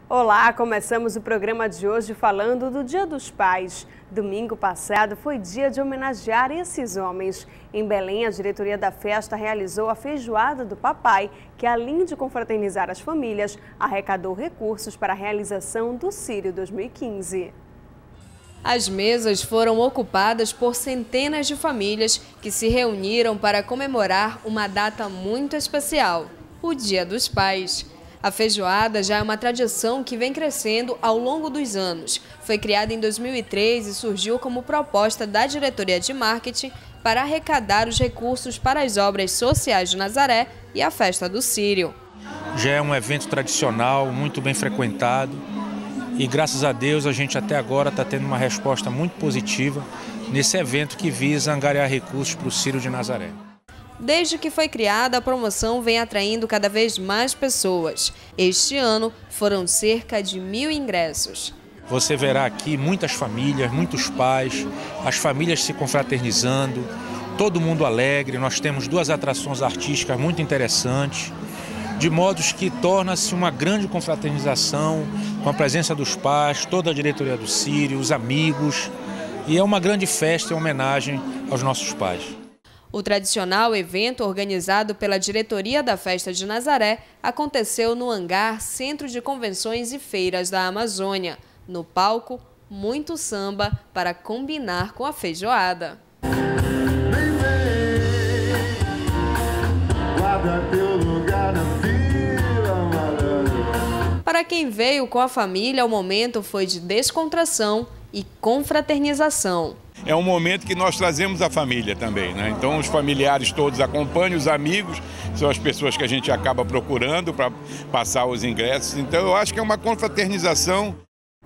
Olá, começamos o programa de hoje falando do Dia dos Pais. Domingo passado foi dia de homenagear esses homens. Em Belém, a diretoria da festa realizou a feijoada do papai, que além de confraternizar as famílias, arrecadou recursos para a realização do Círio 2015. As mesas foram ocupadas por centenas de famílias que se reuniram para comemorar uma data muito especial, o Dia dos Pais. A feijoada já é uma tradição que vem crescendo ao longo dos anos. Foi criada em 2003 e surgiu como proposta da diretoria de marketing para arrecadar os recursos para as obras sociais de Nazaré e a festa do Círio. Já é um evento tradicional, muito bem frequentado e graças a Deus a gente até agora está tendo uma resposta muito positiva nesse evento que visa angariar recursos para o Círio de Nazaré. Desde que foi criada, a promoção vem atraindo cada vez mais pessoas. Este ano foram cerca de 1.000 ingressos. Você verá aqui muitas famílias, muitos pais, as famílias se confraternizando, todo mundo alegre. Nós temos duas atrações artísticas muito interessantes, de modos que torna-se uma grande confraternização com a presença dos pais, toda a diretoria do Círio, os amigos. E é uma grande festa em homenagem aos nossos pais. O tradicional evento, organizado pela diretoria da Festa de Nazaré, aconteceu no hangar Centro de Convenções e Feiras da Amazônia. No palco, muito samba para combinar com a feijoada. Para quem veio com a família, o momento foi de descontração e confraternização. É um momento que nós trazemos a família também, né? Então os familiares todos acompanham, os amigos são as pessoas que a gente acaba procurando para passar os ingressos. Então eu acho que é uma confraternização.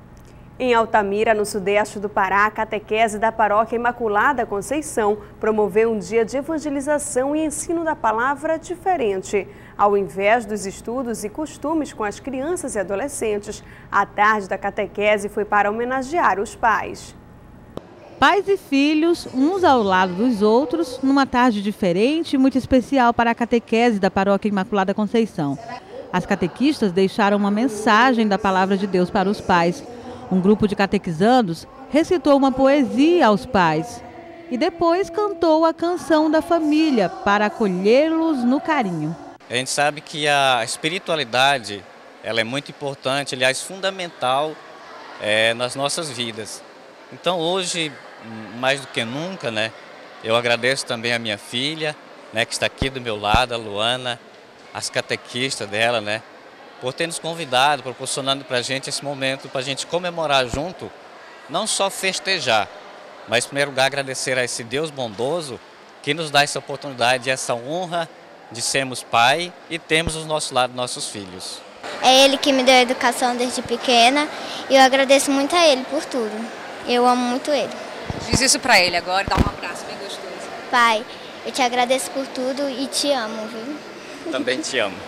Em Altamira, no sudeste do Pará, a catequese da Paróquia Imaculada Conceição promoveu um dia de evangelização e ensino da palavra diferente. Ao invés dos estudos e costumes com as crianças e adolescentes, a tarde da catequese foi para homenagear os pais. Pais e filhos, uns ao lado dos outros, numa tarde diferente e muito especial para a catequese da Paróquia Imaculada Conceição. As catequistas deixaram uma mensagem da Palavra de Deus para os pais. Um grupo de catequizandos recitou uma poesia aos pais e depois cantou a canção da família para acolhê-los no carinho. A gente sabe que a espiritualidade ela é muito importante, aliás, fundamental nas nossas vidas. Então hoje, mais do que nunca, né, eu agradeço também a minha filha, né, que está aqui do meu lado, a Luana, as catequistas dela, né, por ter nos convidado, proporcionando para a gente esse momento, para a gente comemorar junto, não só festejar, mas em primeiro lugar agradecer a esse Deus bondoso que nos dá essa oportunidade, essa honra de sermos pai e termos ao nosso lado nossos filhos. É ele que me deu a educação desde pequena e eu agradeço muito a ele por tudo. Eu amo muito ele. Diz isso pra ele agora, dá um abraço bem gostoso. Pai, eu te agradeço por tudo e te amo, viu? Também te amo.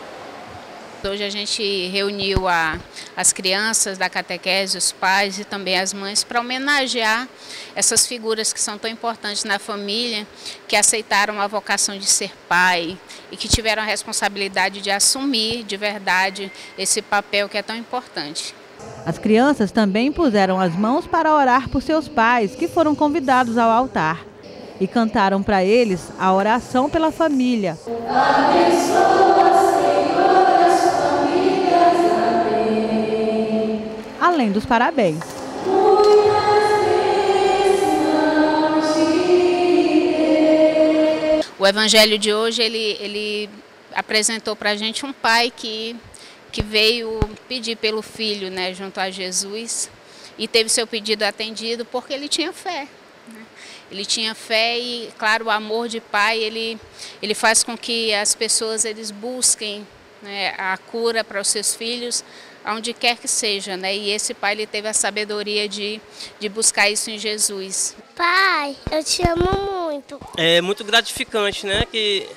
Hoje a gente reuniu as crianças da catequese, os pais e também as mães para homenagear essas figuras que são tão importantes na família, que aceitaram a vocação de ser pai e que tiveram a responsabilidade de assumir de verdade esse papel que é tão importante. As crianças também puseram as mãos para orar por seus pais, que foram convidados ao altar, e cantaram para eles a oração pela família. Abençoa, Senhor, as famílias, amém. Além dos parabéns. O evangelho de hoje, ele apresentou para a gente um pai que veio pedir pelo filho, né, junto a Jesus, e teve seu pedido atendido porque ele tinha fé. Né? Ele tinha fé e, claro, o amor de pai, ele faz com que as pessoas eles busquem, né, a cura para os seus filhos, aonde quer que seja. Né? E esse pai ele teve a sabedoria de buscar isso em Jesus. Pai, eu te amo muito. É muito gratificante, né? Que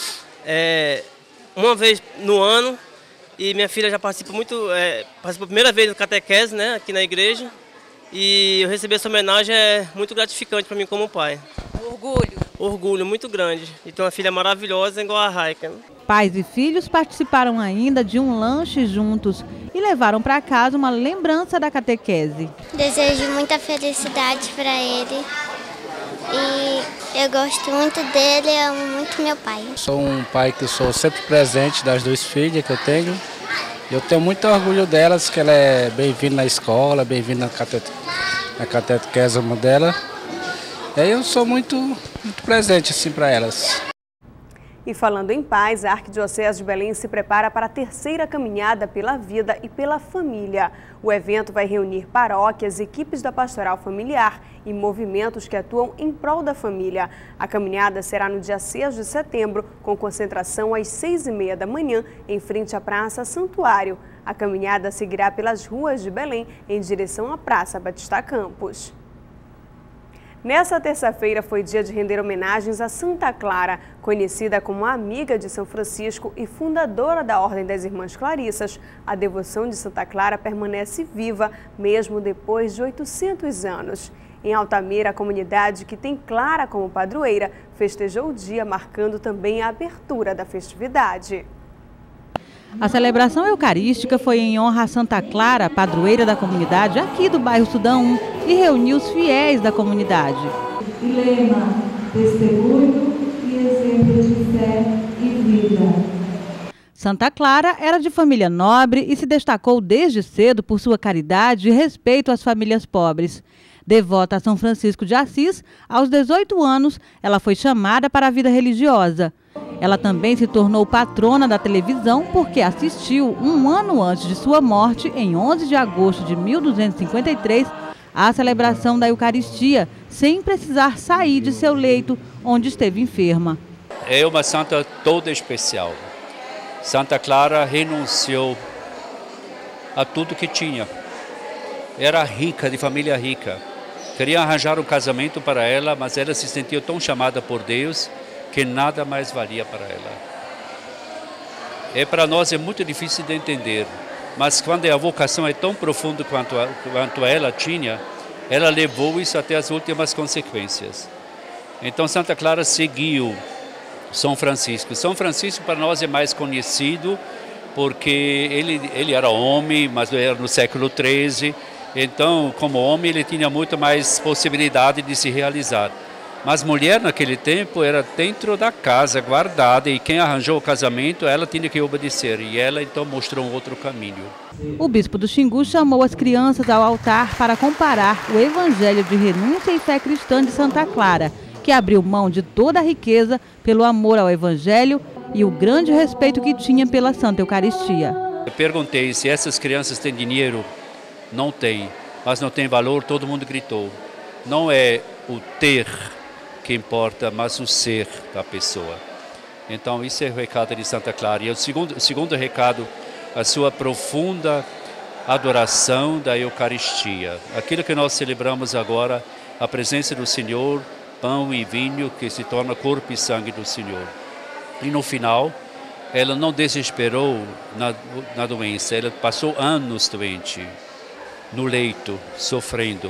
uma vez no ano, e minha filha já participa participou a primeira vez do catequese, né, aqui na igreja. E eu receber essa homenagem é muito gratificante para mim como pai. Orgulho. orgulho muito grande de ter uma filha maravilhosa igual a Raika. Pais e filhos participaram ainda de um lanche juntos e levaram para casa uma lembrança da catequese. Desejo muita felicidade para ele e eu gosto muito dele e amo muito meu pai. Sou um pai que sou sempre presente das 2 filhas que eu tenho. Eu tenho muito orgulho delas, que ela é bem-vinda na escola, bem-vinda na catequese dela. E aí eu sou muito presente assim para elas. E falando em paz, a Arquidiocese de Belém se prepara para a 3ª caminhada pela vida e pela família. O evento vai reunir paróquias, equipes da pastoral familiar e movimentos que atuam em prol da família. A caminhada será no dia 6 de setembro, com concentração às 6h30 da manhã, em frente à Praça Santuário. A caminhada seguirá pelas ruas de Belém, em direção à Praça Batista Campos. Nessa terça-feira foi dia de render homenagens a Santa Clara, conhecida como a amiga de São Francisco e fundadora da Ordem das Irmãs Clarissas. A devoção de Santa Clara permanece viva, mesmo depois de 800 anos. Em Altamira, a comunidade que tem Clara como padroeira festejou o dia, marcando também a abertura da festividade. A celebração eucarística foi em honra a Santa Clara, padroeira da comunidade aqui do bairro Sudão 1, e reuniu os fiéis da comunidade. Lema, testemunho e exemplo de fé e vida. Santa Clara era de família nobre e se destacou desde cedo por sua caridade e respeito às famílias pobres. Devota a São Francisco de Assis, aos 18 anos, ela foi chamada para a vida religiosa. Ela também se tornou patrona da televisão porque assistiu, um ano antes de sua morte, em 11 de agosto de 1253, à celebração da Eucaristia, sem precisar sair de seu leito, onde esteve enferma. É uma santa toda especial. Santa Clara renunciou a tudo que tinha. Era rica, de família rica. Queria arranjar um casamento para ela, mas ela se sentia tão chamada por Deus que nada mais valia para ela. Para nós é muito difícil de entender, mas quando a vocação é tão profunda quanto ela tinha, ela levou isso até as últimas consequências. Então Santa Clara seguiu São Francisco. São Francisco para nós é mais conhecido porque ele era homem, mas era no século XIII, então como homem ele tinha muito mais possibilidade de se realizar. Mas mulher naquele tempo era dentro da casa, guardada, e quem arranjou o casamento, ela tinha que obedecer. E ela então mostrou um outro caminho. O bispo do Xingu chamou as crianças ao altar para comparar o evangelho de renúncia e fé cristã de Santa Clara, que abriu mão de toda a riqueza pelo amor ao evangelho e o grande respeito que tinha pela Santa Eucaristia. Eu perguntei se essas crianças têm dinheiro. Não tem, mas não tem valor, todo mundo gritou. Não é o ter que importa, mas o ser da pessoa. Então isso é o recado de Santa Clara. E o segundo recado, a sua profunda adoração da Eucaristia. Aquilo que nós celebramos agora, a presença do Senhor, pão e vinho que se torna corpo e sangue do Senhor. E no final, ela não desesperou na doença, ela passou anos doente, no leito, sofrendo.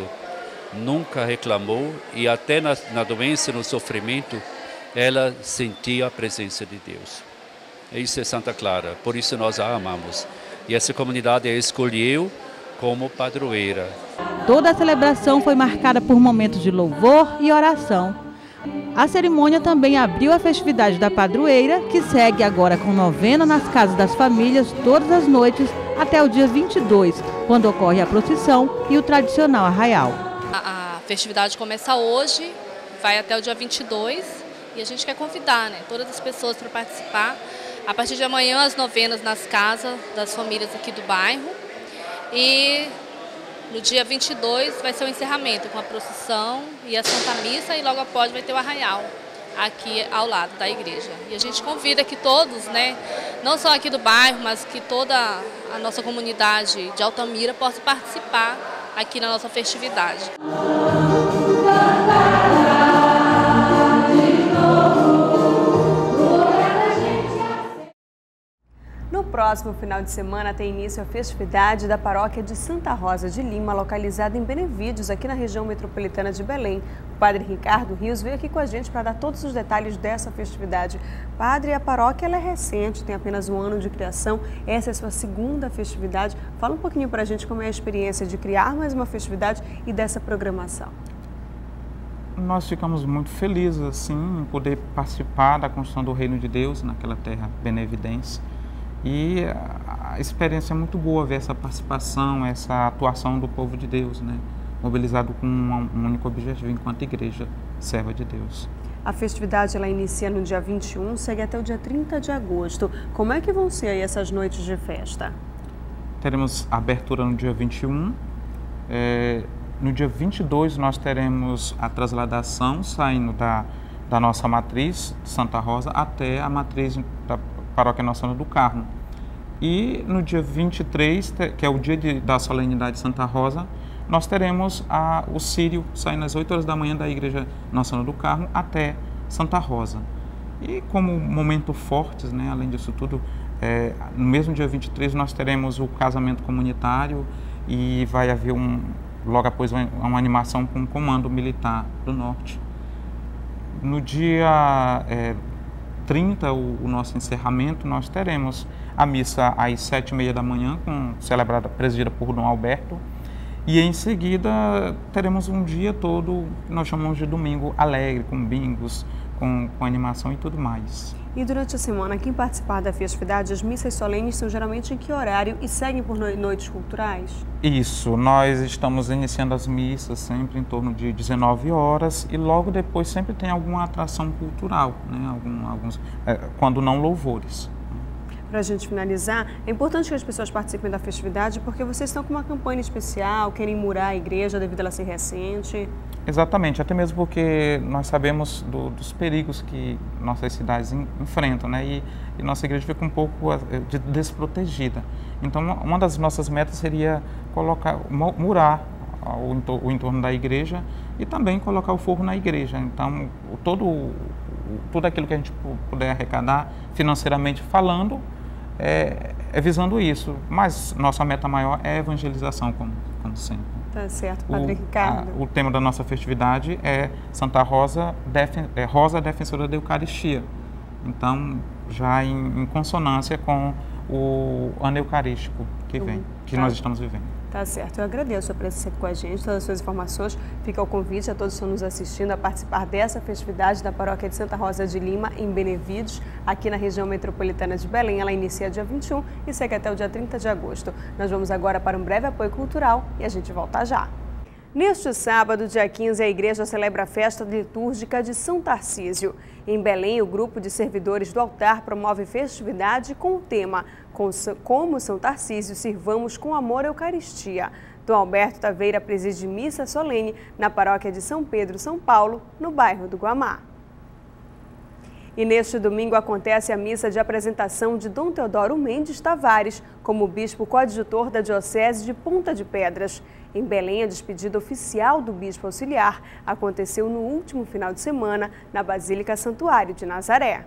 Nunca reclamou e até na doença, no sofrimento, ela sentia a presença de Deus. Isso é Santa Clara, por isso nós a amamos. E essa comunidade a escolheu como padroeira. Toda a celebração foi marcada por momentos de louvor e oração. A cerimônia também abriu a festividade da padroeira, que segue agora com novena nas casas das famílias todas as noites até o dia 22, quando ocorre a procissão e o tradicional arraial. A festividade começa hoje, vai até o dia 22 e a gente quer convidar, todas as pessoas para participar. A partir de amanhã, as novenas nas casas das famílias aqui do bairro. E no dia 22 vai ser o encerramento com a procissão e a Santa Missa, e logo após vai ter o arraial aqui ao lado da igreja. E a gente convida que todos, não só aqui do bairro, mas que toda a nossa comunidade de Altamira possa participar aqui na nossa festividade. No próximo final de semana tem início a festividade da paróquia de Santa Rosa de Lima, localizada em Benevídeos, aqui na região metropolitana de Belém. O padre Ricardo Rios veio aqui com a gente para dar todos os detalhes dessa festividade. Padre, a paróquia ela é recente, tem apenas 1 ano de criação, essa é a sua segunda festividade. Fala um pouquinho para a gente como é a experiência de criar mais uma festividade e dessa programação. Nós ficamos muito felizes assim, em poder participar da construção do Reino de Deus naquela terra benevidense. E a experiência é muito boa ver essa participação, essa atuação do povo de Deus, né? Mobilizado com um único objetivo enquanto igreja serva de Deus. A festividade ela inicia no dia 21, segue até o dia 30 de agosto. Como é que vão ser aí essas noites de festa? Teremos a abertura no dia 21. No dia 22 nós teremos a transladação saindo da nossa matriz de Santa Rosa até a matriz da Paróquia Nossa Senhora do Carmo. E no dia 23, que é o dia da solenidade de Santa Rosa, nós teremos o Círio saindo às 8 horas da manhã da Igreja Nossa Senhora do Carmo até Santa Rosa. E como momento fortes, né, além disso tudo, no mesmo dia 23 nós teremos o casamento comunitário e vai haver logo após uma animação com o Comando Militar do Norte. No dia 30, o nosso encerramento, nós teremos a missa às 7h30 da manhã, presidida por Dom Alberto, e em seguida teremos um dia todo que nós chamamos de domingo alegre, com bingos, com animação e tudo mais. E durante a semana, quem participar da festividade, as missas solenes são geralmente em que horário e seguem por noites culturais? Isso, nós estamos iniciando as missas sempre em torno de 19 horas e logo depois sempre tem alguma atração cultural, né? Quando não louvores. Para a gente finalizar, é importante que as pessoas participem da festividade porque vocês estão com uma campanha especial, querem murar a igreja devido a ela ser recente. Exatamente, até mesmo porque nós sabemos dos perigos que nossas cidades enfrentam, né? E nossa igreja fica um pouco desprotegida. Então, uma das nossas metas seria murar o entorno da igreja e também colocar o forro na igreja. Então, tudo aquilo que a gente puder arrecadar financeiramente falando é visando isso. Mas nossa meta maior é a evangelização, como sempre. Tá certo, Padre Ricardo. O tema da nossa festividade é Santa Rosa, Rosa Defensora da Eucaristia. Então, já em consonância com o ano eucarístico que nós estamos vivendo. Tá certo, eu agradeço a presença aqui com a gente, todas as suas informações. Fica o convite a todos que estão nos assistindo a participar dessa festividade da Paróquia de Santa Rosa de Lima, em Benevídeos, aqui na região metropolitana de Belém. Ela inicia dia 21 e segue até o dia 30 de agosto. Nós vamos agora para um breve apoio cultural e a gente volta já. Neste sábado, dia 15, a igreja celebra a festa litúrgica de São Tarcísio. Em Belém, o grupo de servidores do altar promove festividade com o tema Como São Tarcísio, sirvamos com amor a Eucaristia. Dom Alberto Taveira preside missa solene na paróquia de São Pedro, São Paulo, no bairro do Guamá. E neste domingo acontece a missa de apresentação de Dom Teodoro Mendes Tavares como bispo coadjutor da Diocese de Ponta de Pedras. Em Belém, a despedida oficial do bispo auxiliar aconteceu no último final de semana na Basílica Santuário de Nazaré.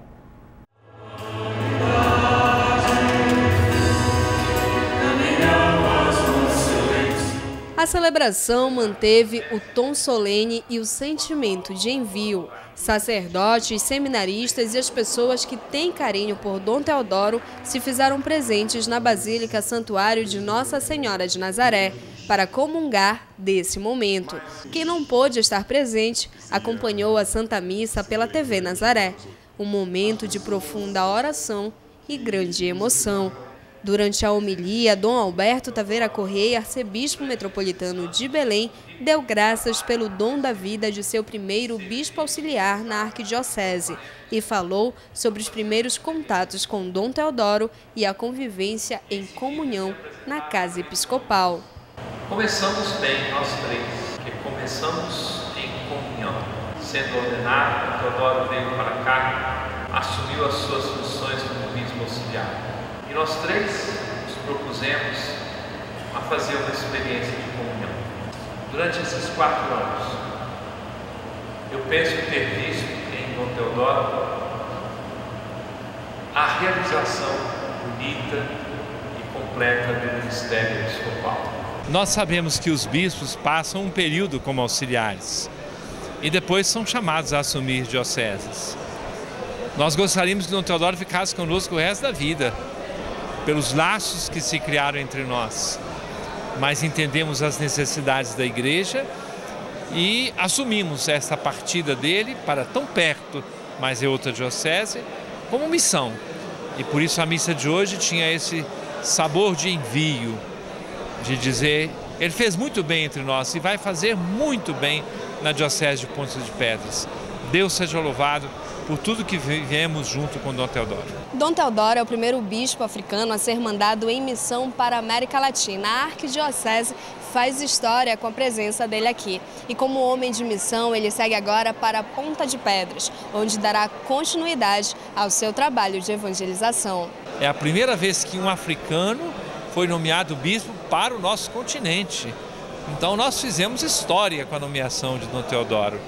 A celebração manteve o tom solene e o sentimento de envio. Sacerdotes, seminaristas e as pessoas que têm carinho por Dom Teodoro se fizeram presentes na Basílica Santuário de Nossa Senhora de Nazaré para comungar desse momento. Quem não pôde estar presente acompanhou a Santa Missa pela TV Nazaré. Um momento de profunda oração e grande emoção. Durante a homilia, Dom Alberto Taveira Correia, arcebispo metropolitano de Belém, deu graças pelo dom da vida de seu primeiro bispo auxiliar na arquidiocese e falou sobre os primeiros contatos com Dom Teodoro e a convivência em comunhão na casa episcopal. Começamos bem, nós três, que começamos em comunhão. Sendo ordenado, Teodoro veio para cá, assumiu as suas funções como bispo auxiliar. E nós três nos propusemos a fazer uma experiência de comunhão. Durante esses 4 anos, eu penso ter visto em Dom Teodoro a realização bonita completa do ministério episcopal. Nós sabemos que os bispos passam um período como auxiliares e depois são chamados a assumir dioceses. Nós gostaríamos que Dom Teodoro ficasse conosco o resto da vida, pelos laços que se criaram entre nós. Mas entendemos as necessidades da Igreja e assumimos essa partida dele para tão perto, mas é outra diocese, como missão. E por isso a missa de hoje tinha esse sabor de envio, de dizer, ele fez muito bem entre nós e vai fazer muito bem na diocese de Ponta de Pedras. Deus seja louvado por tudo que vivemos junto com Dom Teodoro. Dom Teodoro é o primeiro bispo africano a ser mandado em missão para a América Latina. A arquidiocese faz história com a presença dele aqui. E como homem de missão, ele segue agora para Ponta de Pedras, onde dará continuidade ao seu trabalho de evangelização. É a primeira vez que um africano foi nomeado bispo para o nosso continente. Então nós fizemos história com a nomeação de Dom Teodoro.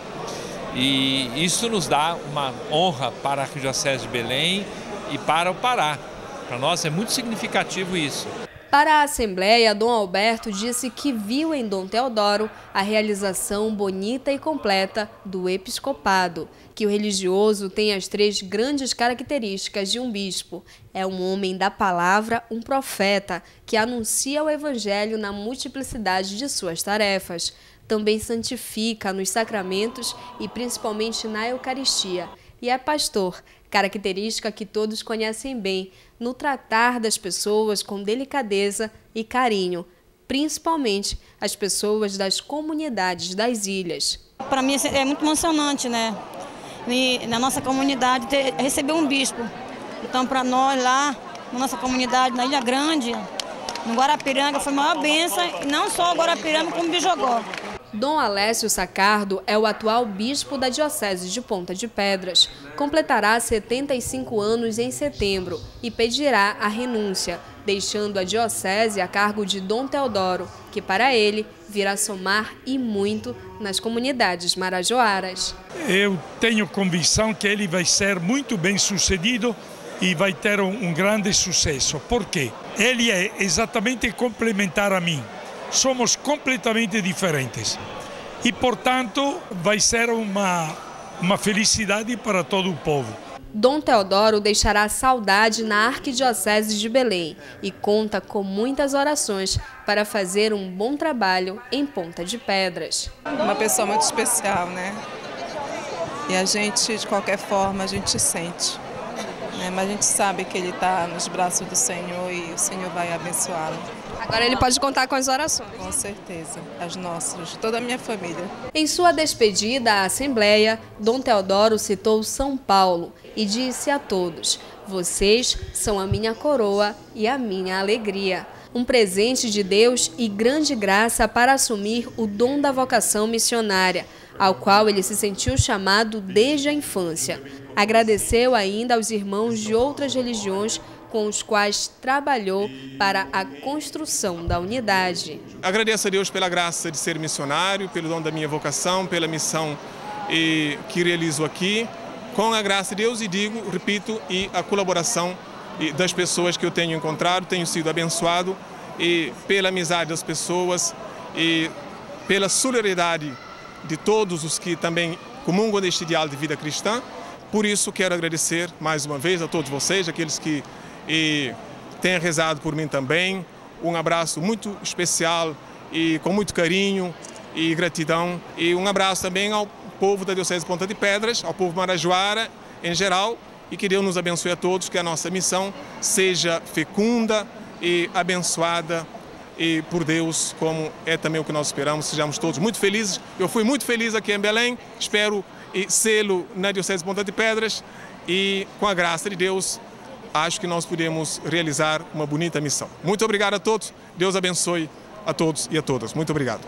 E isso nos dá uma honra para a Arquidiocese de Belém e para o Pará. Para nós é muito significativo isso. Para a Assembleia, Dom Alberto disse que viu em Dom Teodoro a realização bonita e completa do episcopado, que o religioso tem as 3 grandes características de um bispo. É um homem da palavra, um profeta, que anuncia o evangelho na multiplicidade de suas tarefas. Também santifica nos sacramentos e principalmente na Eucaristia. E é pastor, característica que todos conhecem bem, no tratar das pessoas com delicadeza e carinho, principalmente as pessoas das comunidades das ilhas. Para mim é muito emocionante, né? E na nossa comunidade receber um bispo. Então para nós lá, na nossa comunidade, na Ilha Grande, no Guarapiranga, foi a maior bênção, e não só o Guarapiranga, como Bijogó. Dom Alessio Sacardo é o atual bispo da Diocese de Ponta de Pedras. Completará 75 anos em setembro e pedirá a renúncia, deixando a diocese a cargo de Dom Teodoro, que para ele virá somar e muito nas comunidades marajoaras. Eu tenho convicção que ele vai ser muito bem sucedido e vai ter um grande sucesso. Por quê? Ele é exatamente complementar a mim. Somos completamente diferentes e, portanto, vai ser uma felicidade para todo o povo. Dom Teodoro deixará saudade na Arquidiocese de Belém e conta com muitas orações para fazer um bom trabalho em Ponta de Pedras. Uma pessoa muito especial, né? E a gente, de qualquer forma, a gente sente. Mas a gente sabe que ele está nos braços do Senhor e o Senhor vai abençoá-lo. Agora ele pode contar com as orações. Com certeza, as nossas, de toda a minha família. Em sua despedida à Assembleia, Dom Teodoro citou São Paulo e disse a todos: vocês são a minha coroa e a minha alegria. Um presente de Deus e grande graça para assumir o dom da vocação missionária, ao qual ele se sentiu chamado desde a infância. Agradeceu ainda aos irmãos de outras religiões com os quais trabalhou para a construção da unidade. Agradeço a Deus pela graça de ser missionário, pelo dom da minha vocação, pela missão que realizo aqui, com a graça de Deus repito, e a colaboração das pessoas que eu tenho encontrado, tenho sido abençoado e pela amizade das pessoas e pela solidariedade de todos os que também comungam deste ideal de vida cristã. Por isso quero agradecer mais uma vez a todos vocês, aqueles que têm rezado por mim também. Um abraço muito especial e com muito carinho e gratidão. E um abraço também ao povo da Diocese de Ponta de Pedras, ao povo marajoara em geral, e que Deus nos abençoe a todos, que a nossa missão seja fecunda e abençoada e por Deus, como é também o que nós esperamos. Sejamos todos muito felizes. Eu fui muito feliz aqui em Belém, espero sê-lo na Diocese de Ponta de Pedras e, com a graça de Deus, acho que nós podemos realizar uma bonita missão. Muito obrigado a todos, Deus abençoe a todos e a todas. Muito obrigado.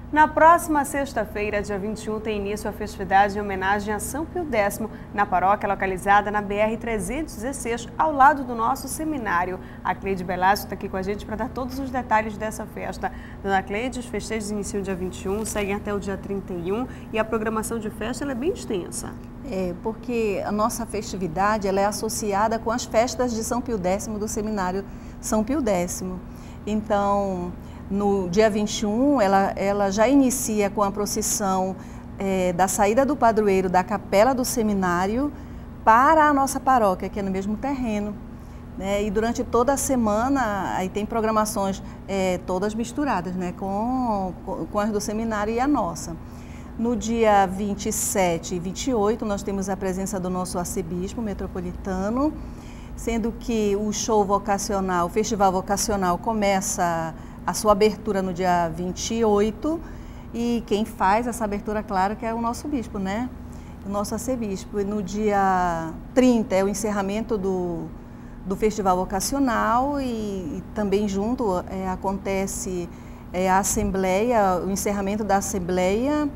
Na próxima sexta-feira, dia 21, tem início a festividade em homenagem a São Pio X, na paróquia localizada na BR-316, ao lado do nosso seminário. A Cleide Belasco está aqui com a gente para dar todos os detalhes dessa festa. Dona Cleide, os festejos iniciam dia 21, seguem até o dia 31 e a programação de festa ela é bem extensa. Porque a nossa festividade ela é associada com as festas de São Pio X do seminário São Pio X. Então, no dia 21, ela já inicia com a procissão da saída do padroeiro da capela do seminário para a nossa paróquia, que é no mesmo terreno. Né? E durante toda a semana, aí tem programações todas misturadas, né? com as do seminário e a nossa. No dia 27 e 28, nós temos a presença do nosso arcebispo metropolitano, sendo que o show vocacional, o festival vocacional começa a sua abertura no dia 28 e quem faz essa abertura, claro, que é o nosso bispo, né? O nosso arcebispo. E no dia 30 é o encerramento do festival vocacional e também junto acontece a assembleia, o encerramento da assembleia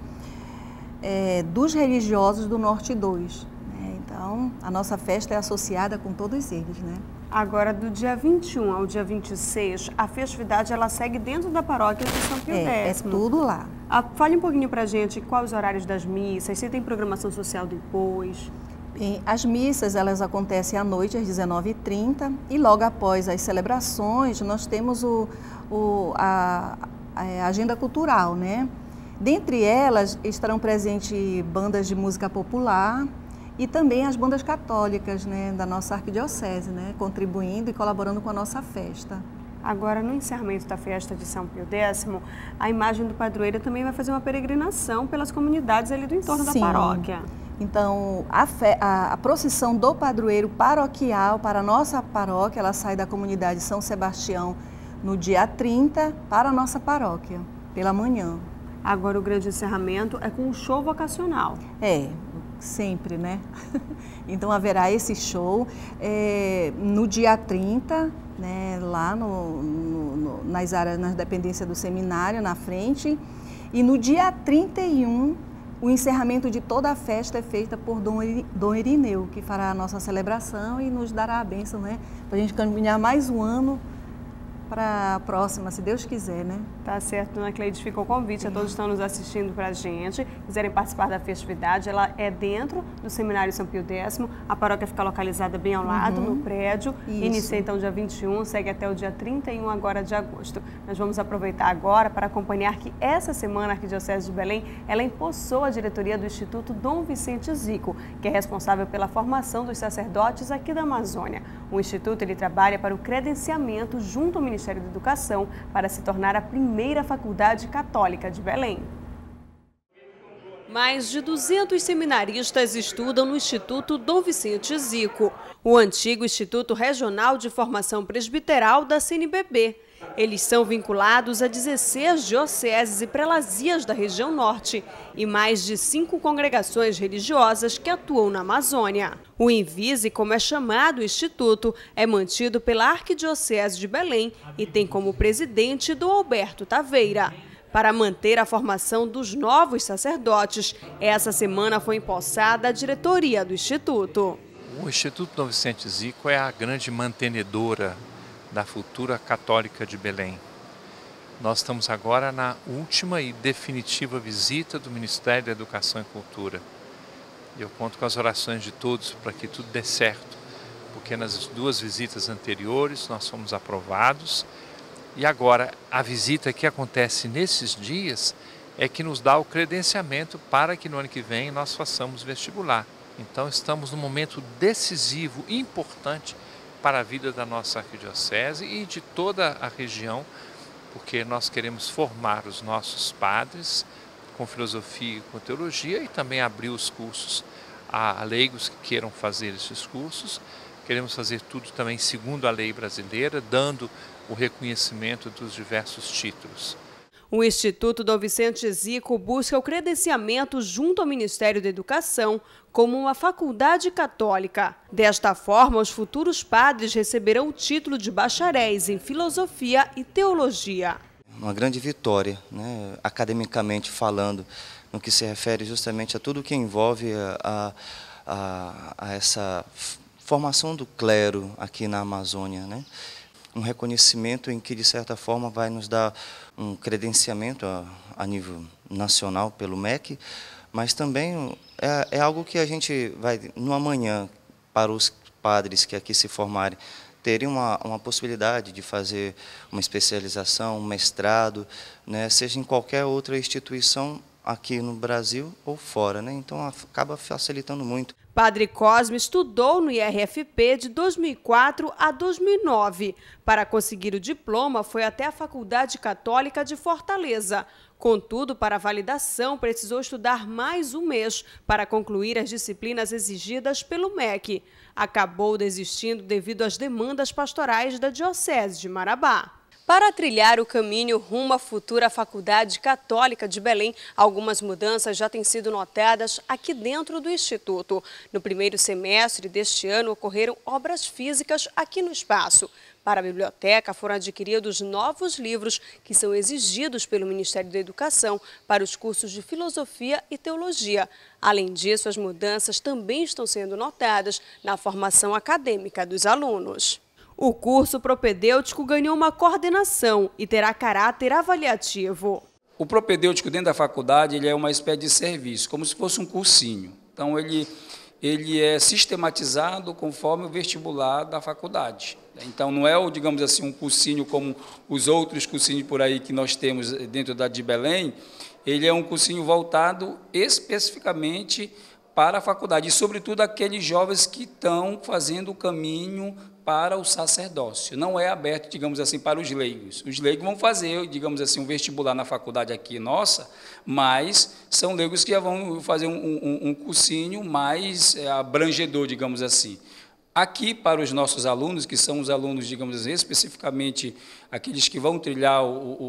dos religiosos do Norte 2. Né? Então, a nossa festa é associada com todos eles, né? Agora, do dia 21 ao dia 26, a festividade ela segue dentro da paróquia de São Pio X. É tudo lá. Fale um pouquinho pra gente quais os horários das missas, se tem programação social depois. Bem, as missas elas acontecem à noite às 19h30 e logo após as celebrações nós temos a agenda cultural, né? Dentre elas estarão presentes bandas de música popular, e também as bandas católicas, né, da nossa arquidiocese, né, contribuindo e colaborando com a nossa festa. Agora, no encerramento da festa de São Pio X, a imagem do padroeiro também vai fazer uma peregrinação pelas comunidades ali do entorno da paróquia. Então, a procissão do padroeiro paroquial para a nossa paróquia, ela sai da comunidade São Sebastião no dia 30 para a nossa paróquia, pela manhã. Agora, o grande encerramento é com um show vocacional. Sempre, né? Então haverá esse show no dia 30, né, lá nas áreas, nas dependências do seminário, na frente. E no dia 31, o encerramento de toda a festa é feita por Dom Irineu, que fará a nossa celebração e nos dará a bênção, né? Para a gente caminhar mais um ano para a próxima, se Deus quiser, né? Tá certo, Dona Cleide, fica o convite a todos que estão nos assistindo para a gente, quiserem participar da festividade, ela é dentro do Seminário São Pio X, a paróquia fica localizada bem ao lado, no prédio, inicia então dia 21, segue até o dia 31 agora de agosto. Nós vamos aproveitar agora para acompanhar que essa semana a Arquidiocese de Belém, ela empossou a diretoria do Instituto Dom Vicente Zico, que é responsável pela formação dos sacerdotes aqui da Amazônia. O Instituto ele trabalha para o credenciamento junto ao Ministério da Educação para se tornar a primeira faculdade católica de Belém. Mais de 200 seminaristas estudam no Instituto Dom Vicente Zico, o antigo Instituto Regional de Formação Presbiteral da CNBB. Eles são vinculados a 16 dioceses e prelazias da região norte e mais de 5 congregações religiosas que atuam na Amazônia. O Invise, como é chamado o Instituto, é mantido pela Arquidiocese de Belém e tem como presidente Dom Alberto Taveira. Para manter a formação dos novos sacerdotes, essa semana foi empossada a diretoria do Instituto. O Instituto Dom Vicente Zico é a grande mantenedora da futura católica de Belém. Nós estamos agora na última e definitiva visita do Ministério da Educação e Cultura. Eu conto com as orações de todos para que tudo dê certo, porque nas 2 visitas anteriores nós fomos aprovados e agora a visita que acontece nesses dias é que nos dá o credenciamento para que no ano que vem nós façamos vestibular. Então estamos num momento decisivo, importante, para a vida da nossa arquidiocese e de toda a região, porque nós queremos formar os nossos padres com filosofia e com teologia e também abrir os cursos a leigos que queiram fazer esses cursos. Queremos fazer tudo também segundo a lei brasileira, dando o reconhecimento dos diversos títulos. O Instituto Dom Vicente Zico busca o credenciamento junto ao Ministério da Educação como uma faculdade católica. Desta forma, os futuros padres receberão o título de bacharéis em filosofia e teologia. uma grande vitória, né, academicamente falando, no que se refere justamente a tudo que envolve a essa formação do clero aqui na Amazônia, né? Um reconhecimento em que, de certa forma, vai nos dar um credenciamento a nível nacional pelo MEC, mas também é algo que a gente vai, no amanhã, para os padres que aqui se formarem, terem uma possibilidade de fazer uma especialização, um mestrado, né, seja em qualquer outra instituição aqui no Brasil ou fora, né? Então acaba facilitando muito. Padre Cosme estudou no IRFP de 2004 a 2009. Para conseguir o diploma, foi até a Faculdade Católica de Fortaleza. Contudo, para a validação, precisou estudar mais um mês para concluir as disciplinas exigidas pelo MEC. Acabou desistindo devido às demandas pastorais da Diocese de Marabá. Para trilhar o caminho rumo à futura Faculdade Católica de Belém, algumas mudanças já têm sido notadas aqui dentro do Instituto. No primeiro semestre deste ano, ocorreram obras físicas aqui no espaço. Para a biblioteca, foram adquiridos novos livros que são exigidos pelo Ministério da Educação para os cursos de Filosofia e Teologia. Além disso, as mudanças também estão sendo notadas na formação acadêmica dos alunos. O curso propedêutico ganhou uma coordenação e terá caráter avaliativo. O propedêutico dentro da faculdade ele é uma espécie de serviço, como se fosse um cursinho. Então, ele é sistematizado conforme o vestibular da faculdade. Então, não é, digamos assim, um cursinho como os outros cursinhos por aí que nós temos dentro da de Belém. Ele é um cursinho voltado especificamente para a faculdade, e, sobretudo, aqueles jovens que estão fazendo o caminho para o sacerdócio. Não é aberto, digamos assim, para os leigos. Os leigos vão fazer, digamos assim, um vestibular na faculdade aqui nossa, mas são leigos que já vão fazer um cursinho mais abrangedor, digamos assim. Aqui, para os nossos alunos, que são os alunos, digamos assim, especificamente aqueles que vão trilhar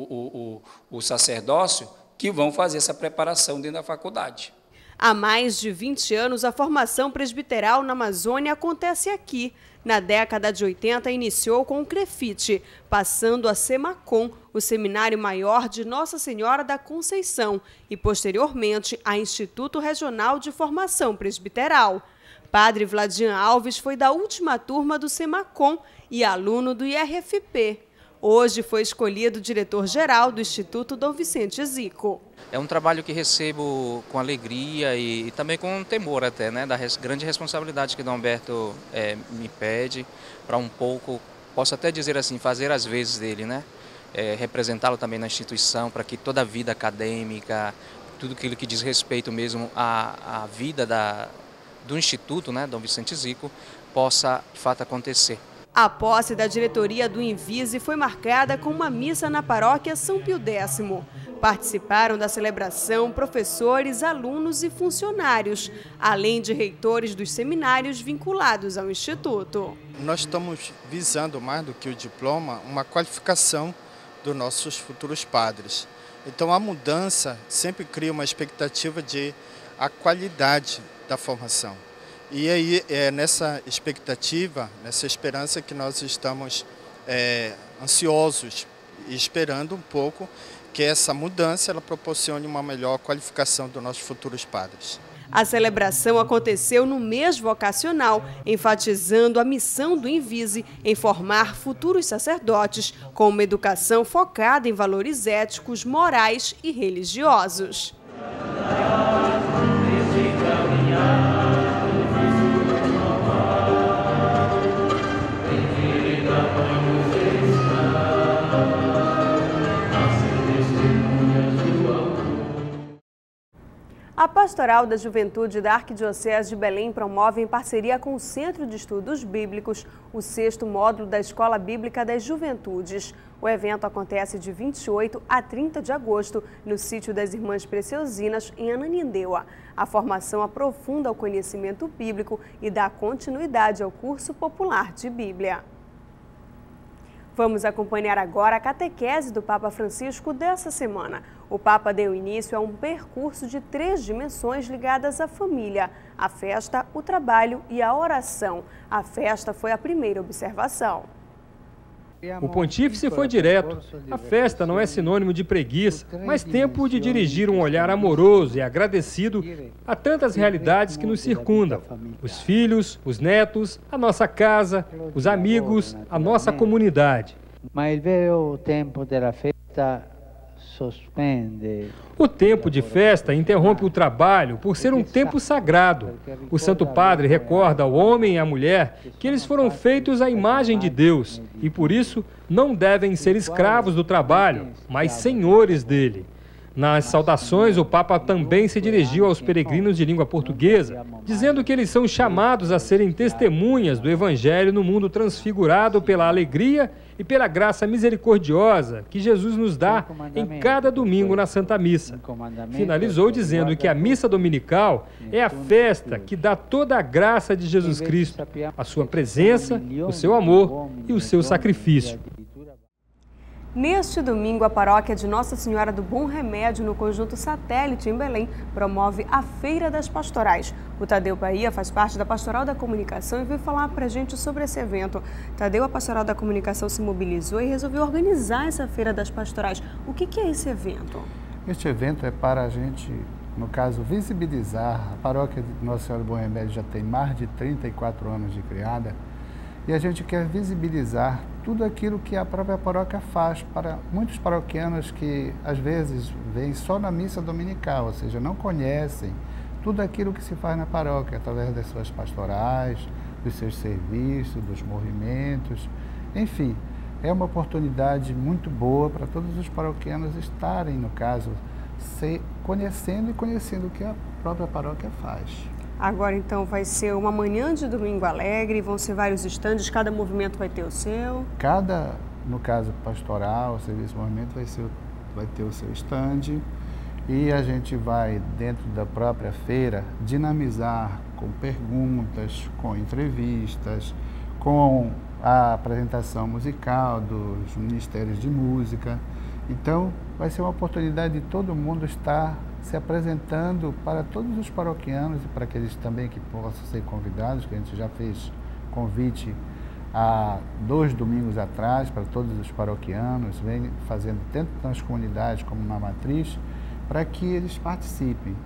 o sacerdócio, que vão fazer essa preparação dentro da faculdade. Há mais de 20 anos, a formação presbiteral na Amazônia acontece aqui. Na década de 80, iniciou com o CREFIT, passando a SEMACOM, o Seminário Maior de Nossa Senhora da Conceição, e, posteriormente, a Instituto Regional de Formação Presbiteral. Padre Vladian Alves foi da última turma do SEMACOM e aluno do IRFP. Hoje foi escolhido diretor-geral do Instituto Dom Vicente Zico. É um trabalho que recebo com alegria e também com temor até, né, da grande responsabilidade que Dom Humberto me pede para um pouco, posso até dizer assim, fazer as vezes dele, né, representá-lo também na instituição, para que toda a vida acadêmica, tudo aquilo que diz respeito mesmo à vida do Instituto, né, Dom Vicente Zico, possa de fato acontecer. A posse da diretoria do Invise foi marcada com uma missa na paróquia São Pio X. Participaram da celebração professores, alunos e funcionários, além de reitores dos seminários vinculados ao Instituto. Nós estamos visando, mais do que o diploma, uma qualificação dos nossos futuros padres. Então, a mudança sempre cria uma expectativa de a qualidade da formação. E aí, é nessa expectativa, nessa esperança que nós estamos ansiosos e esperando um pouco que essa mudança ela proporcione uma melhor qualificação dos nossos futuros padres. A celebração aconteceu no mês vocacional, enfatizando a missão do Invise em formar futuros sacerdotes com uma educação focada em valores éticos, morais e religiosos. A Pastoral da Juventude da Arquidiocese de Belém promove, em parceria com o Centro de Estudos Bíblicos, o 6º módulo da Escola Bíblica das Juventudes. O evento acontece de 28 a 30 de agosto, no sítio das Irmãs Preciosinas, em Ananindeua. A formação aprofunda o conhecimento bíblico e dá continuidade ao curso popular de Bíblia. Vamos acompanhar agora a catequese do Papa Francisco dessa semana. O Papa deu início a um percurso de 3 dimensões ligadas à família: a festa, o trabalho e a oração. A festa foi a primeira observação. O pontífice foi direto. A festa não é sinônimo de preguiça, mas tempo de dirigir um olhar amoroso e agradecido a tantas realidades que nos circundam. Os filhos, os netos, a nossa casa, os amigos, a nossa comunidade. Mas o vero tempo da festa sospende. O tempo de festa interrompe o trabalho por ser um tempo sagrado. O Santo Padre recorda ao homem e à mulher que eles foram feitos à imagem de Deus e, por isso, não devem ser escravos do trabalho, mas senhores dele. Nas saudações, o Papa também se dirigiu aos peregrinos de língua portuguesa, dizendo que eles são chamados a serem testemunhas do Evangelho no mundo transfigurado pela alegria e pela graça misericordiosa que Jesus nos dá em cada domingo na Santa Missa. Finalizou dizendo que a missa dominical é a festa que dá toda a graça de Jesus Cristo, a sua presença, o seu amor e o seu sacrifício. Neste domingo, a paróquia de Nossa Senhora do Bom Remédio, no Conjunto Satélite, em Belém, promove a Feira das Pastorais. O Tadeu Bahia faz parte da Pastoral da Comunicação e veio falar para a gente sobre esse evento. Tadeu, a Pastoral da Comunicação se mobilizou e resolveu organizar essa Feira das Pastorais. O que é esse evento? Este evento é para a gente, no caso, visibilizar. A paróquia de Nossa Senhora do Bom Remédio já tem mais de 34 anos de criada e a gente quer visibilizar tudo aquilo que a própria paróquia faz para muitos paroquianos que, às vezes, vêm só na missa dominical, ou seja, não conhecem tudo aquilo que se faz na paróquia, através das suas pastorais, dos seus serviços, dos movimentos, enfim. É uma oportunidade muito boa para todos os paroquianos estarem, no caso, se conhecendo e conhecendo o que a própria paróquia faz. Agora, então, vai ser uma manhã de domingo alegre, vão ser vários estandes, cada movimento vai ter o seu? Cada, no caso pastoral, serviço movimento, vai ter o seu estande e a gente vai, dentro da própria feira, dinamizar com perguntas, com entrevistas, com a apresentação musical dos ministérios de música. Então, vai ser uma oportunidade de todo mundo estar se apresentando para todos os paroquianos e para aqueles também que possam ser convidados, que a gente já fez convite há 2 domingos atrás para todos os paroquianos, vem fazendo tanto nas comunidades como na matriz, para que eles participem.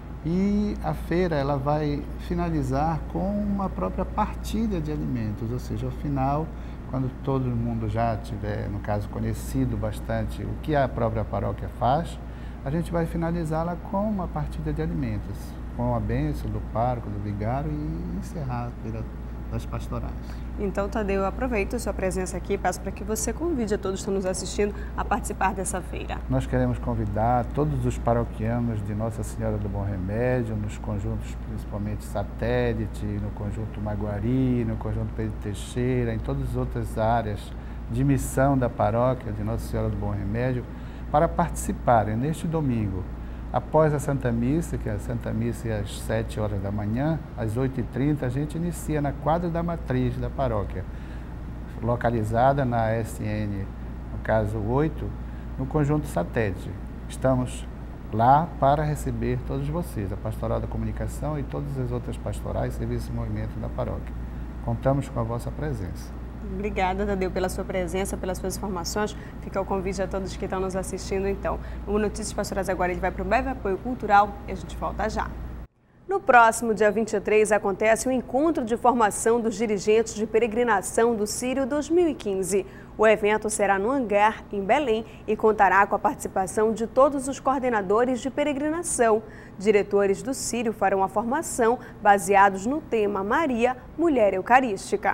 E a feira ela vai finalizar com uma própria partilha de alimentos, ou seja, ao final, quando todo mundo já tiver, no caso, conhecido bastante o que a própria paróquia faz, a gente vai finalizá-la com uma partilha de alimentos, com a bênção do pároco, do vigário e encerrar a feira das pastorais. Então, Tadeu, aproveito a sua presença aqui e peço para que você convide a todos que estão nos assistindo a participar dessa feira. Nós queremos convidar todos os paroquianos de Nossa Senhora do Bom Remédio, nos conjuntos principalmente Satélite, no conjunto Maguari, no conjunto Pedro Teixeira, em todas as outras áreas de missão da paróquia de Nossa Senhora do Bom Remédio, para participarem neste domingo, após a Santa Missa, que a Santa Missa é às 7 horas da manhã, às 8h30, a gente inicia na quadra da matriz da paróquia, localizada na SN, no caso 8, no Conjunto Satélite. Estamos lá para receber todos vocês, a Pastoral da Comunicação e todas as outras pastorais e serviços de movimento da paróquia. Contamos com a vossa presença. Obrigada, Tadeu, pela sua presença, pelas suas informações. Fica o convite a todos que estão nos assistindo, então. O Notícias Pastorais agora ele vai para o breve apoio cultural e a gente volta já. No próximo dia 23 acontece o encontro de formação dos dirigentes de peregrinação do Círio 2015. O evento será no Hangar, em Belém, e contará com a participação de todos os coordenadores de peregrinação. Diretores do Círio farão a formação baseados no tema Maria, Mulher Eucarística.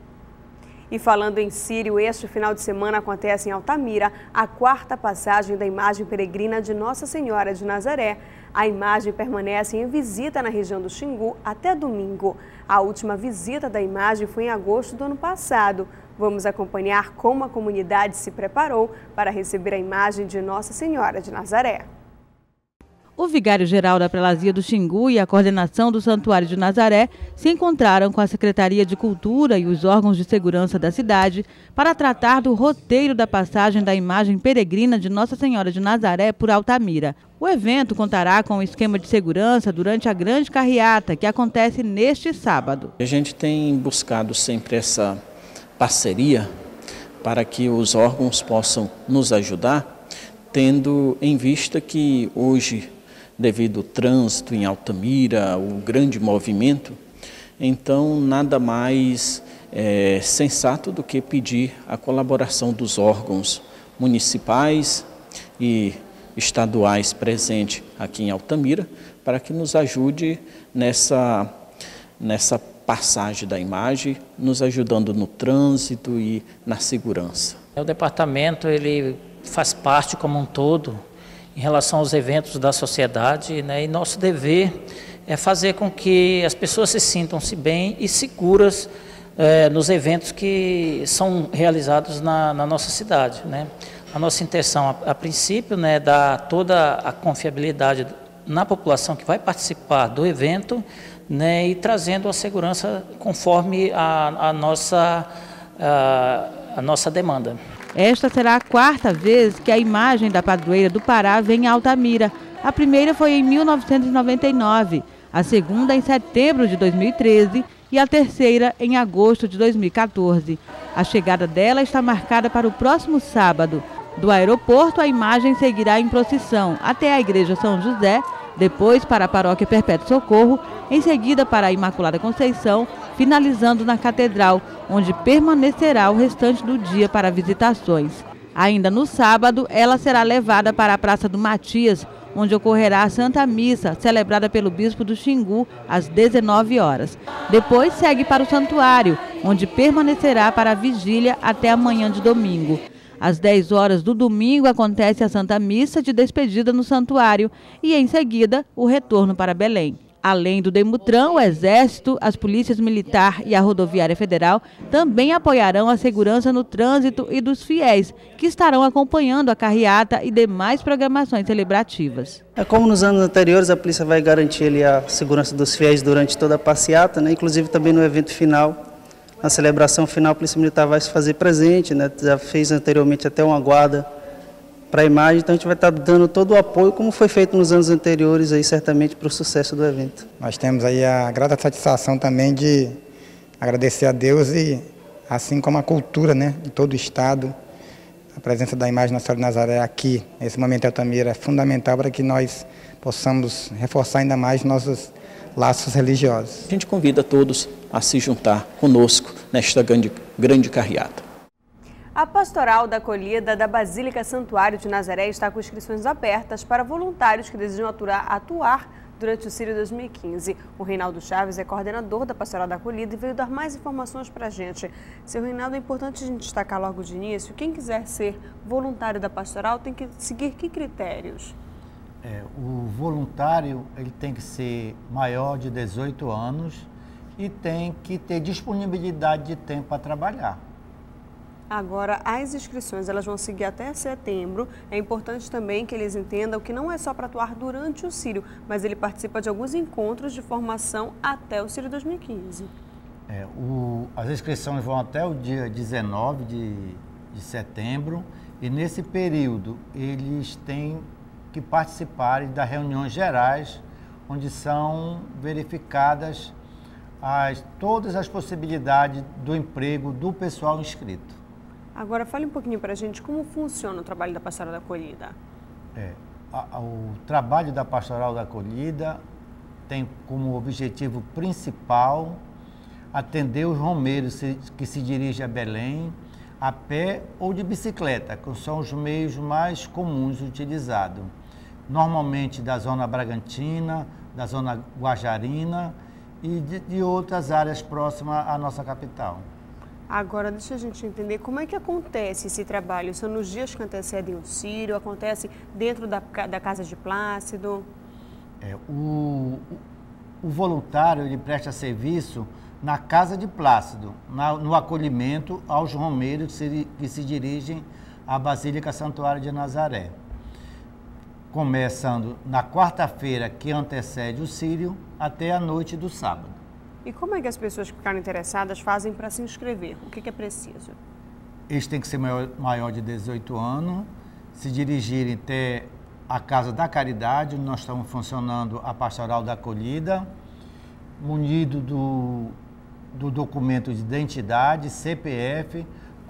E falando em Círio, este final de semana acontece em Altamira a 4ª passagem da imagem peregrina de Nossa Senhora de Nazaré. A imagem permanece em visita na região do Xingu até domingo. A última visita da imagem foi em agosto do ano passado. Vamos acompanhar como a comunidade se preparou para receber a imagem de Nossa Senhora de Nazaré. O vigário-geral da Prelazia do Xingu e a coordenação do Santuário de Nazaré se encontraram com a Secretaria de Cultura e os órgãos de segurança da cidade para tratar do roteiro da passagem da imagem peregrina de Nossa Senhora de Nazaré por Altamira. O evento contará com um esquema de segurança durante a grande carreata, que acontece neste sábado. A gente tem buscado sempre essa parceria para que os órgãos possam nos ajudar, tendo em vista que hoje, devido ao trânsito em Altamira, o grande movimento, então nada mais sensato do que pedir a colaboração dos órgãos municipais e estaduais presentes aqui em Altamira, para que nos ajude nessa passagem da imagem, nos ajudando no trânsito e na segurança. O departamento ele faz parte como um todo em relação aos eventos da sociedade, né? E nosso dever é fazer com que as pessoas se sintam-se bem e seguras nos eventos que são realizados na nossa cidade, né? A nossa intenção, a princípio, né, dar toda a confiabilidade na população que vai participar do evento, né, e trazendo a segurança conforme a nossa demanda. Esta será a 4ª vez que a imagem da padroeira do Pará vem a Altamira. A primeira foi em 1999, a segunda em setembro de 2013 e a terceira em agosto de 2014. A chegada dela está marcada para o próximo sábado. Do aeroporto, a imagem seguirá em procissão até a Igreja São José, depois para a Paróquia Perpétuo Socorro, em seguida para a Imaculada Conceição, finalizando na Catedral, onde permanecerá o restante do dia para visitações. Ainda no sábado, ela será levada para a Praça do Matias, onde ocorrerá a Santa Missa, celebrada pelo Bispo do Xingu, às 19 horas. Depois segue para o Santuário, onde permanecerá para a vigília até amanhã de domingo. Às 10 horas do domingo acontece a Santa Missa de despedida no Santuário e, em seguida, o retorno para Belém. Além do Demutran, o Exército, as Polícias Militar e a Rodoviária Federal também apoiarão a segurança no trânsito e dos fiéis, que estarão acompanhando a carreata e demais programações celebrativas. Como nos anos anteriores, a polícia vai garantir ali a segurança dos fiéis durante toda a passeata, né? Inclusive também no evento final. Na celebração final, a Polícia Militar vai se fazer presente, né? Já fez anteriormente até uma guarda para a imagem, então a gente vai estar dando todo o apoio, como foi feito nos anos anteriores, aí, certamente para o sucesso do evento. Nós temos aí a grata satisfação também de agradecer a Deus e, assim como a cultura, né, de todo o Estado, a presença da imagem Nossa Senhora de Nazaré aqui, nesse momento em Altamira, é fundamental para que nós possamos reforçar ainda mais nossos laços religiosos. A gente convida todos a se juntar conosco nesta grande carreata. A Pastoral da Acolhida da Basílica Santuário de Nazaré está com inscrições abertas para voluntários que desejam atuar durante o Círio 2015. O Reinaldo Chaves é coordenador da Pastoral da Acolhida e veio dar mais informações para a gente. Seu Reinaldo, é importante a gente destacar logo de início, quem quiser ser voluntário da Pastoral tem que seguir que critérios? O voluntário ele tem que ser maior de 18 anos e tem que ter disponibilidade de tempo para trabalhar. Agora, as inscrições elas vão seguir até setembro. É importante também que eles entendam que não é só para atuar durante o Círio, mas ele participa de alguns encontros de formação até o Círio 2015. As inscrições vão até o dia 19 de setembro e nesse período eles têm que participarem das reuniões gerais, onde são verificadas todas as possibilidades do emprego do pessoal inscrito. Agora, fale um pouquinho para a gente como funciona o trabalho da Pastoral da Acolhida. O trabalho da Pastoral da Acolhida tem como objetivo principal atender os romeiros que se dirigem a Belém a pé ou de bicicleta, que são os meios mais comuns utilizados. Normalmente da zona Bragantina, da zona Guajarina e de outras áreas próximas à nossa capital. Agora, deixa a gente entender como é que acontece esse trabalho. São nos dias que antecedem o Círio, acontece dentro da Casa de Plácido? O voluntário ele presta serviço na Casa de Plácido, no acolhimento aos romeiros que se dirigem à Basílica Santuário de Nazaré. Começando na quarta-feira que antecede o Círio até a noite do sábado. E como é que as pessoas que ficaram interessadas fazem para se inscrever? O que é preciso? Eles têm que ser maior de 18 anos, se dirigirem até a Casa da Caridade, onde nós estamos funcionando a Pastoral da Acolhida, munido do documento de identidade, CPF,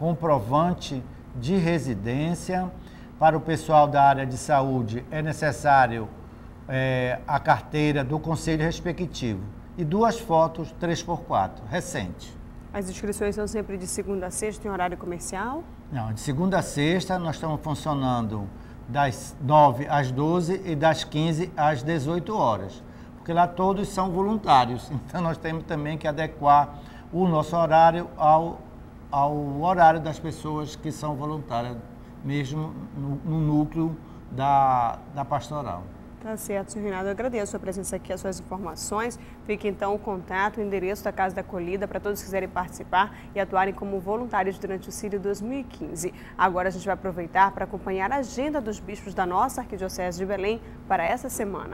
comprovante de residência. Para o pessoal da área de saúde é necessário a carteira do conselho respectivo e 2 fotos 3x4, recente. As inscrições são sempre de segunda a sexta em horário comercial? Não, de segunda a sexta nós estamos funcionando das 9 às 12 e das 15 às 18 horas, porque lá todos são voluntários, então nós temos também que adequar o nosso horário ao horário das pessoas que são voluntárias, mesmo no núcleo da pastoral. Tá certo, senhor Reinaldo. Eu agradeço a sua presença aqui, as suas informações. Fique então o contato, o endereço da Casa da Acolhida para todos que quiserem participar e atuarem como voluntários durante o Círio 2015. Agora a gente vai aproveitar para acompanhar a agenda dos bispos da nossa Arquidiocese de Belém para essa semana.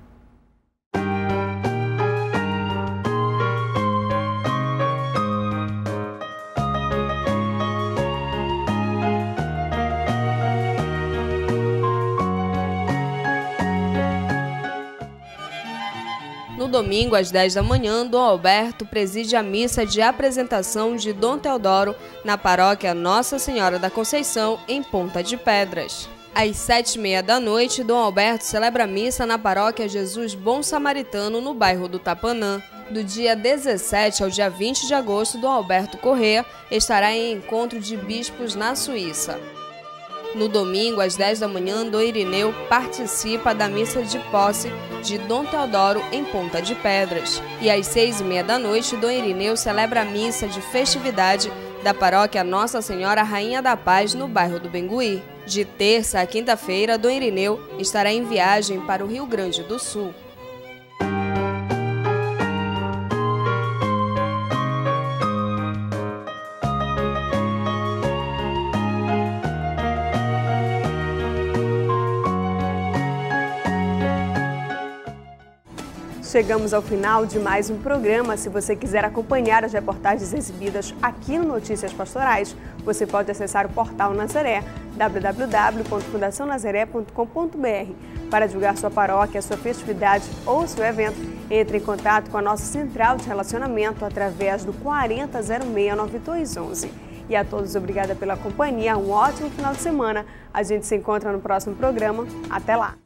No domingo, às 10 da manhã, Dom Alberto preside a missa de apresentação de Dom Teodoro na paróquia Nossa Senhora da Conceição, em Ponta de Pedras. Às 7h30 da noite, Dom Alberto celebra a missa na paróquia Jesus Bom Samaritano, no bairro do Tapanã. Do dia 17 ao dia 20 de agosto, Dom Alberto Corrêa estará em encontro de bispos na Suíça. No domingo, às 10 da manhã, Dom Irineu participa da missa de posse de Dom Teodoro em Ponta de Pedras. E às 6h30 da noite, Dom Irineu celebra a missa de festividade da paróquia Nossa Senhora Rainha da Paz, no bairro do Bengui. De terça a quinta-feira, Dom Irineu estará em viagem para o Rio Grande do Sul. Chegamos ao final de mais um programa. Se você quiser acompanhar as reportagens exibidas aqui no Notícias Pastorais, você pode acessar o portal Nazaré, www.fundacionazaré.com.br. Para divulgar sua paróquia, sua festividade ou seu evento, entre em contato com a nossa central de relacionamento através do 40069211. E a todos, obrigada pela companhia, um ótimo final de semana. A gente se encontra no próximo programa. Até lá!